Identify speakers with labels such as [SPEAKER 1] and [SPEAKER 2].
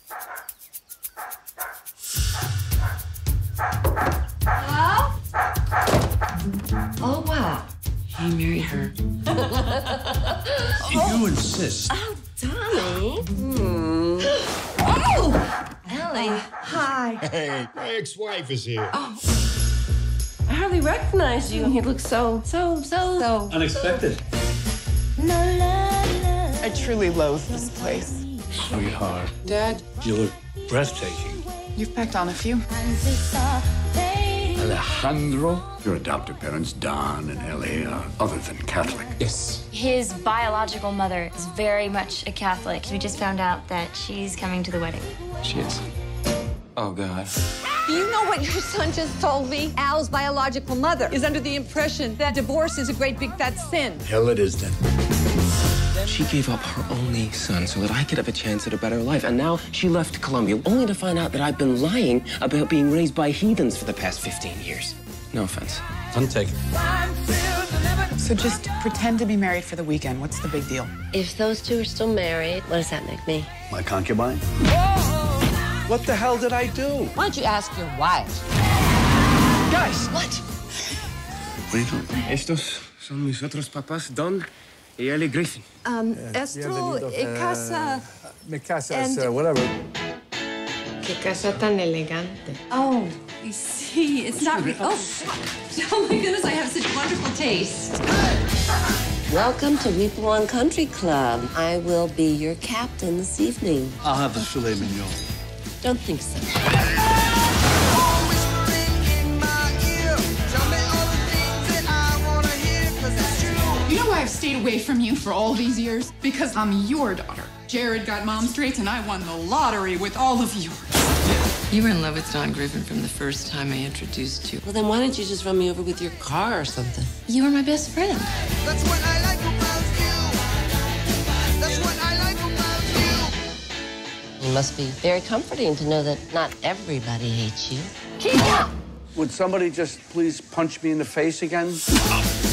[SPEAKER 1] Hello? Oh, wow. He married her.
[SPEAKER 2] You insist.
[SPEAKER 1] Oh, Tommy. Oh! Ellie. Hi.
[SPEAKER 3] Hey, my ex-wife is here.
[SPEAKER 1] Oh. I hardly recognize you. You look so...
[SPEAKER 2] Unexpected.
[SPEAKER 4] I truly loathe this place.
[SPEAKER 2] Sweetheart,
[SPEAKER 4] Dad,
[SPEAKER 2] you look breathtaking.
[SPEAKER 4] you've packed on a few.
[SPEAKER 3] Alejandro, your adoptive parents, Don and Ellie, are other than Catholic.
[SPEAKER 2] Yes.
[SPEAKER 5] His biological mother is very much a Catholic. We just found out that she's coming to the wedding.
[SPEAKER 2] She is. Oh, God.
[SPEAKER 6] Do you know what your son just told me? Al's biological mother is under the impression that divorce is a great big fat sin.
[SPEAKER 3] Hell it is then.
[SPEAKER 7] She gave up her only son so that I could have a chance at a better life. And now she left Colombia, only to find out that I've been lying about being raised by heathens for the past 15 years. No offense.
[SPEAKER 2] Untaken.
[SPEAKER 4] So just pretend to be married for the weekend. What's the big deal?
[SPEAKER 1] If those two are still married, what does that make me?
[SPEAKER 3] My concubine?
[SPEAKER 2] What the hell did I do?
[SPEAKER 6] Why don't you ask your wife?
[SPEAKER 2] Guys!
[SPEAKER 1] What?
[SPEAKER 3] What are you doing?
[SPEAKER 7] Estos son mis otros papás, Don y Ellie Griffin.
[SPEAKER 6] Estro, casa...
[SPEAKER 8] Me casas,
[SPEAKER 6] And-
[SPEAKER 8] whatever.
[SPEAKER 1] Qué casa tan elegante.
[SPEAKER 6] Oh, you see, it's not... Oh, oh, my goodness, I have such wonderful taste.
[SPEAKER 1] Welcome to Weepawan Country Club. I will be your captain this evening.
[SPEAKER 2] I'll have the filet mignon.
[SPEAKER 1] Don't think so.
[SPEAKER 4] You know why I've stayed away from you for all these years? Because I'm your daughter. Jared got mom's traits, and I won the lottery with all of yours.
[SPEAKER 9] You were in love with Don Griffin from the first time I introduced you.
[SPEAKER 1] Well, then why don't you just run me over with your car or something?
[SPEAKER 9] You were my best friend.
[SPEAKER 10] That's what I like about you. That's what I like about you.
[SPEAKER 1] It must be very comforting to know that not everybody hates you.
[SPEAKER 2] Would somebody just please punch me in the face again?